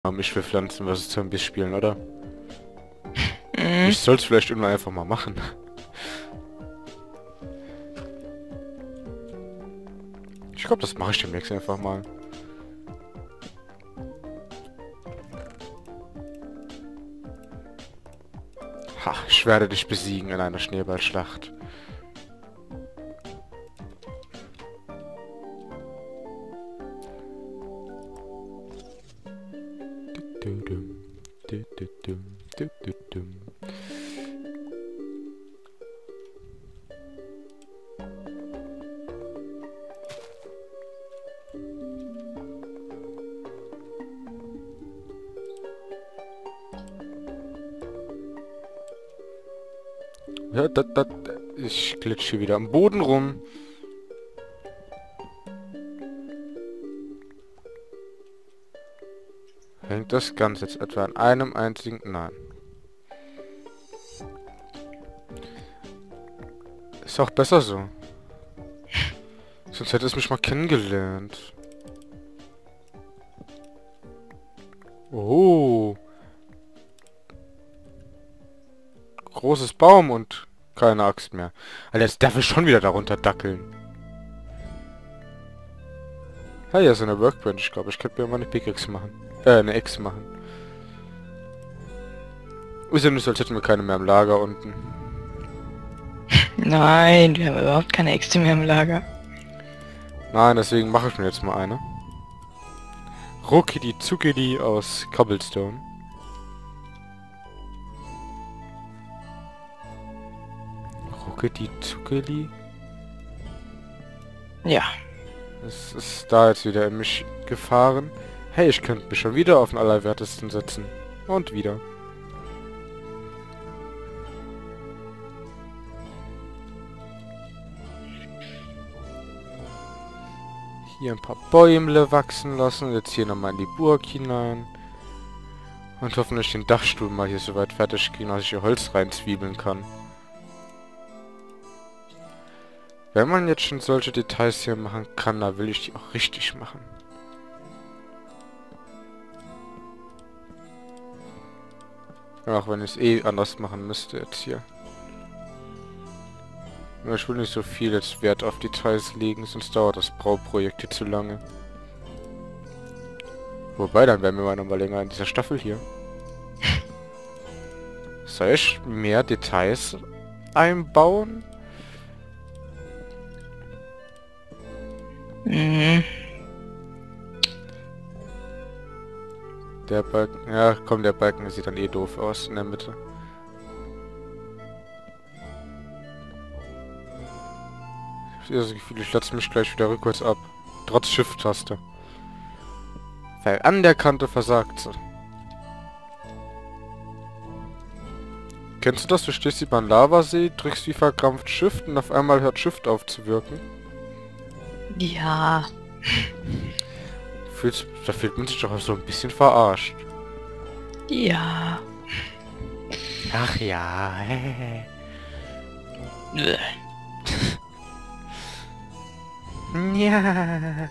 Ich will Pflanzen versus Zombies spielen, oder? Mhm. Ich soll es vielleicht irgendwann einfach mal machen. Ich glaube, das mache ich demnächst einfach mal. Ha, ich werde dich besiegen in einer Schneeballschlacht. Ja, ich glitsche wieder am Boden rum. Hängt das Ganze jetzt etwa an einem einzigen... Nein. Ist auch besser so. Sonst hätte es mich mal kennengelernt. Oh. Großes Baum und keine Axt mehr. Alter, jetzt darf ich schon wieder darunter dackeln. Hey, hier ist eine Workbench. Ich glaube, ich könnte mir mal eine Pickaxe machen. Eine Axe machen. Ist ja nicht so, als hätten wir keine mehr im Lager unten. Nein, wir haben überhaupt keine Äxte mehr im Lager. Nein, deswegen mache ich mir jetzt mal eine. Ruckidi Zuckidi aus Cobblestone. Ruckidi Zuckidi? Ja. Es ist da jetzt wieder in mich gefahren. Hey, ich könnte mich schon wieder auf den Allerwertesten setzen. Und wieder. Hier ein paar Bäumle wachsen lassen. Jetzt hier nochmal in die Burg hinein. Und hoffentlich den Dachstuhl mal hier soweit fertig kriegen, dass ich hier Holz reinzwiebeln kann. Wenn man jetzt schon solche Details hier machen kann, da will ich die auch richtig machen. Auch wenn ich es eh anders machen müsste jetzt hier. Aber ich will nicht so viel jetzt Wert auf Details legen, sonst dauert das Brauprojekt hier zu lange. Wobei, dann wären wir mal nochmal länger in dieser Staffel hier. Soll ich mehr Details einbauen? Mhm. Der Balken... Ja, komm, der Balken sieht dann eh doof aus in der Mitte. Ich habe das Gefühl, ich lasse mich gleich wieder rückwärts ab. Trotz Shift-Taste. Weil an der Kante versagt sie. Kennst du das? Du stehst über einem Lavasee, drückst wie verkrampft Shift und auf einmal hört Shift auf zu wirken. Ja. Da fühlt man sich doch so ein bisschen verarscht. Ja. Ach ja, Bäh. Ja.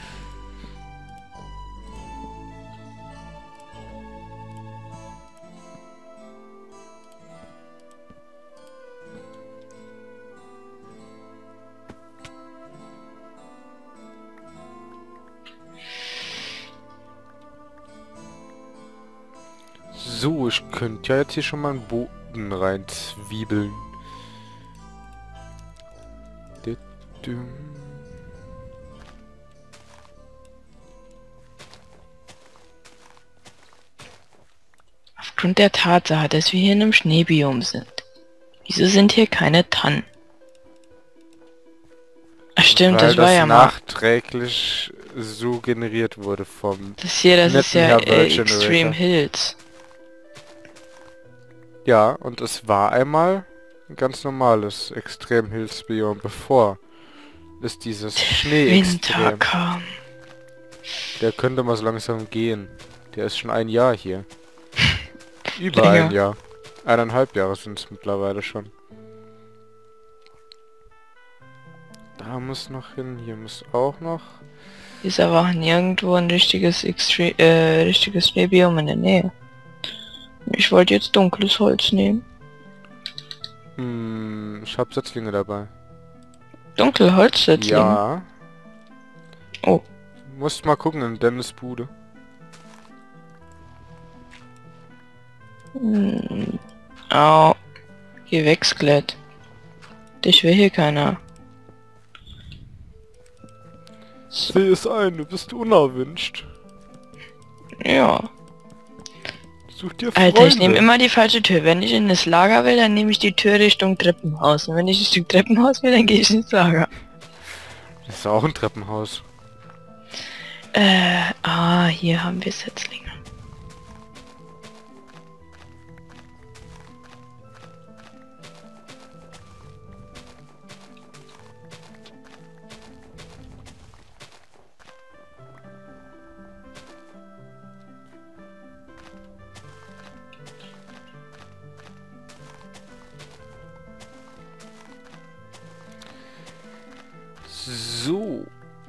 So, ich könnte ja jetzt hier schon mal einen Boden reinzwiebeln. Aufgrund der Tatsache, dass wir hier in einem Schneebiom sind. Wieso sind hier keine Tannen? Ach stimmt, Weil das war das ja mal... nachträglich so generiert wurde vom Das hier, das ist netten ja Herr World Extreme Generator. Hills. Ja, und es war einmal ein ganz normales Extrem-Hills-Biom, bevor es dieses Winter Schnee-Extrem. kam. Der könnte mal so langsam gehen. Der ist schon ein Jahr hier. Über Länger. ein Jahr. 1,5 Jahre sind es mittlerweile schon. Da muss noch hin, hier muss auch noch. Ist aber nirgendwo ein richtiges Schneebiom in der Nähe. Ich wollte jetzt dunkles Holz nehmen. Ich hab Setzlinge dabei. Dunkle Holzsetzlinge? Ja. Oh. Musst mal gucken in Dennis Bude. Au. Geh weg, Skelett. Dich will hier keiner. Sieh es ein, du bist unerwünscht. Ja. Such dir Freunde. Alter, ich nehme immer die falsche Tür. Wenn ich in das Lager will, dann nehme ich die Tür Richtung Treppenhaus. Und wenn ich Richtung Treppenhaus will, dann gehe ich ins Lager. Das ist auch ein Treppenhaus. Hier haben wir Setzlinge. So.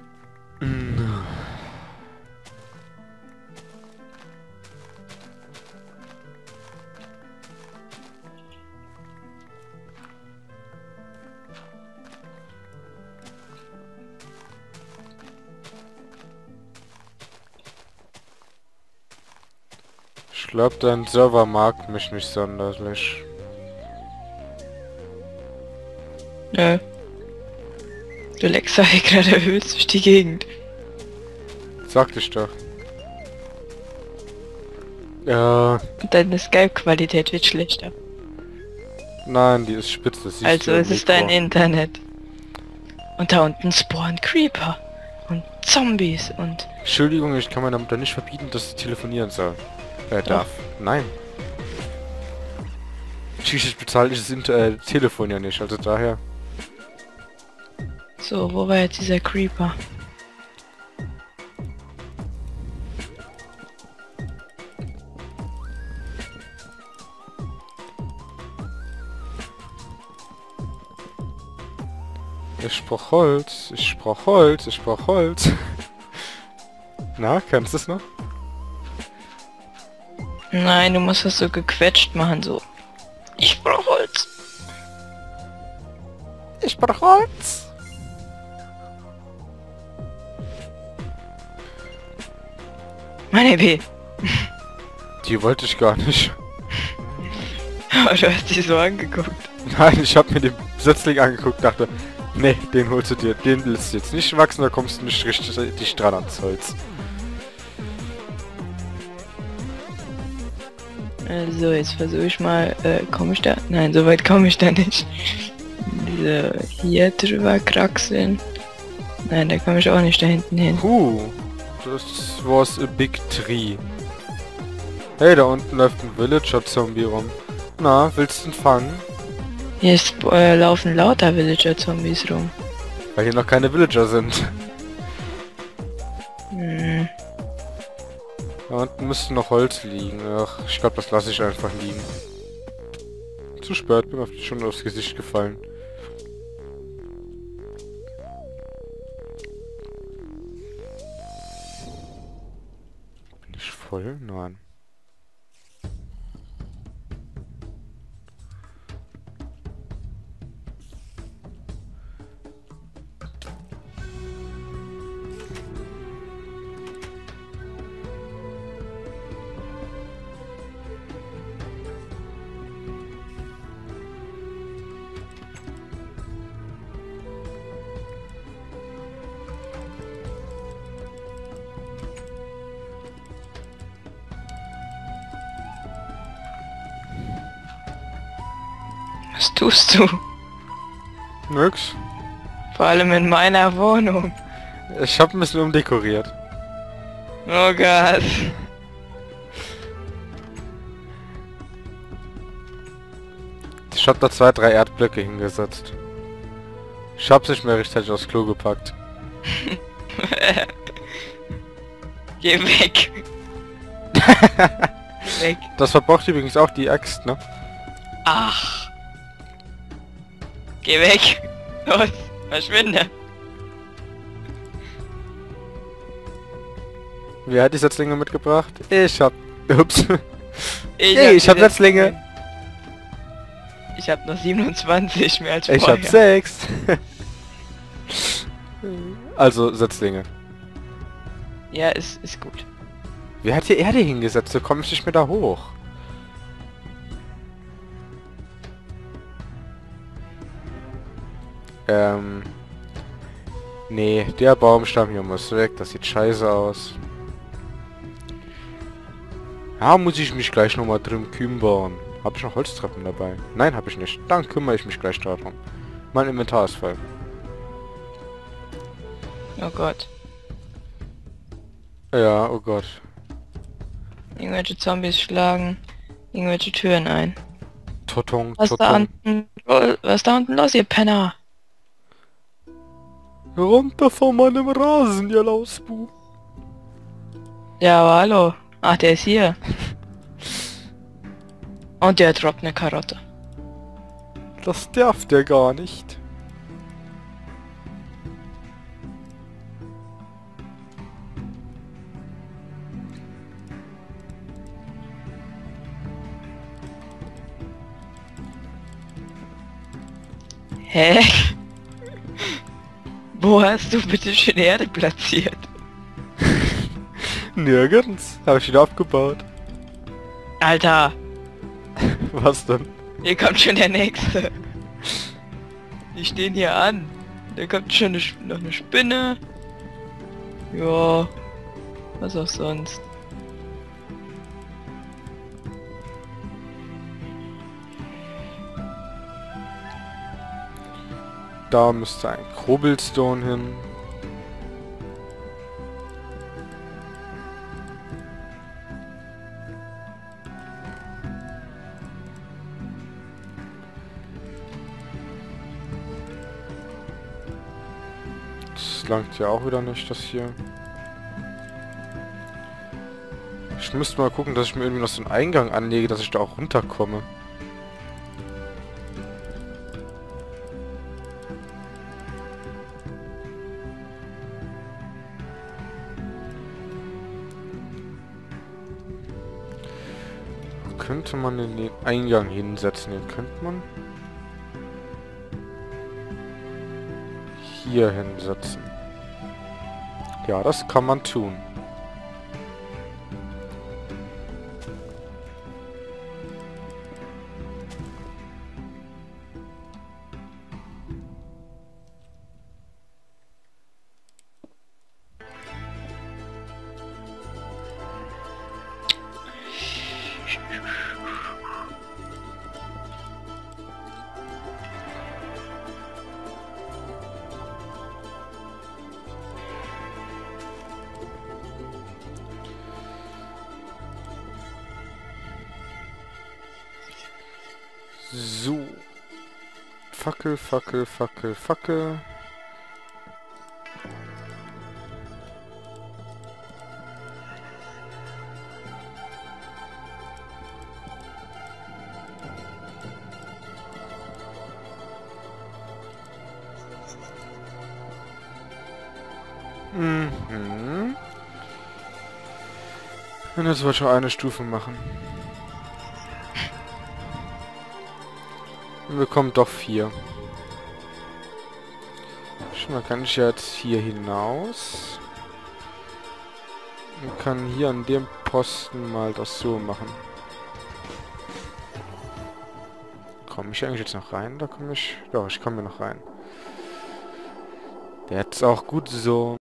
Ich glaube, dein Server mag mich nicht sonderlich. Nö. Du leckst da hier gerade erhöht durch die Gegend. Sagte ich doch. Ja. Und deine Skype-Qualität wird schlechter. Nein, die ist spitze. Das siehst Also du im es ist Mikro. dein Internet. Und da unten spawnen Creeper. Und Zombies und... Entschuldigung, ich kann meiner Mutter nicht verbieten, dass sie telefonieren soll. Darf. Nein. Schließlich bezahle ich das Telefon ja nicht, also daher. So, wo war jetzt dieser Creeper? Ich brauch Holz, ich brauch Holz, ich brauch Holz. Na, kennst du es noch? Nein, du musst das so gequetscht machen, so. Ich brauch Holz. Ich brauch Holz. Meine B. Die wollte ich gar nicht. Aber du hast dich so angeguckt. Nein, ich habe mir den Setzling angeguckt, dachte, nee, den holst du dir, den willst du jetzt nicht wachsen, da kommst du nicht richtig dran ans Holz. Also, jetzt versuche ich mal, komme ich da? Nein, so weit komme ich da nicht. Diese hier drüber kraxeln. Nein, da komme ich auch nicht da hinten hin. Das was a big tree. Hey, da unten läuft ein Villager-Zombie rum. Na, willst du ihn fangen? Hier laufen lauter Villager-Zombies rum. Weil hier noch keine Villager sind. Hm. Da unten müsste noch Holz liegen. Ach, ich glaube, das lasse ich einfach liegen. Zu spät, bin auf die schon aufs Gesicht gefallen. Bin ich voll? Nein. Was tust du? Nix. Vor allem in meiner Wohnung. Ich habe ein bisschen umdekoriert. Oh Gott. Ich habe da 2, 3 Erdblöcke hingesetzt. Ich hab's nicht mehr rechtzeitig aufs Klo gepackt. Geh weg. Weg. Das verbraucht übrigens auch die Axt, ne? Ach. Geh weg. Los, verschwinde. Wer hat die Setzlinge mitgebracht? Ich hab... Ups. Ich hab Setzlinge. Ich hab noch 27, mehr als Ich vorher. hab 6. Also, Setzlinge. Ja, ist gut. Wer hat hier Erde hingesetzt? So komme ich nicht mehr da hoch. Nee, der Baumstamm hier muss weg. Das sieht scheiße aus. Ja, muss ich mich gleich nochmal drum kümmern. Habe ich noch Holztreppen dabei? Nein, habe ich nicht. Dann kümmere ich mich gleich darum. Mein Inventar ist voll. Oh Gott. Ja, oh Gott. Irgendwelche Zombies schlagen irgendwelche Türen ein. Totong, Was Totong. ist da unten los, ihr Penner? Runter von meinem Rasen, ihr Lausbu. Ja, aber hallo. Ach, der ist hier. Und der droppt eine Karotte. Das darf der gar nicht. Hä? Wo hast du bitte schön Erde platziert? Nirgends. Habe ich wieder abgebaut. Alter, Was denn? hier kommt schon der nächste. Die stehen hier an. Da kommt schon noch eine Spinne. Ja, was auch sonst. Da müsste ein Cobblestone hin. Das langt ja auch wieder nicht, das hier. Ich müsste mal gucken, dass ich mir irgendwie noch so einen Eingang anlege, dass ich da auch runterkomme. Könnte man in den Eingang hinsetzen? Den könnte man hier hinsetzen. Ja, das kann man tun. So. Fackel, Fackel, Fackel, Fackel. Mhm. Und jetzt wollte ich schon eine Stufe machen. Und wir kommen doch 4. Schon mal kann ich jetzt hier hinaus. Und kann hier an dem Posten mal das so machen. Komme ich eigentlich jetzt noch rein? Da komme ich... Doch, ich komme hier noch rein. Jetzt auch gut so.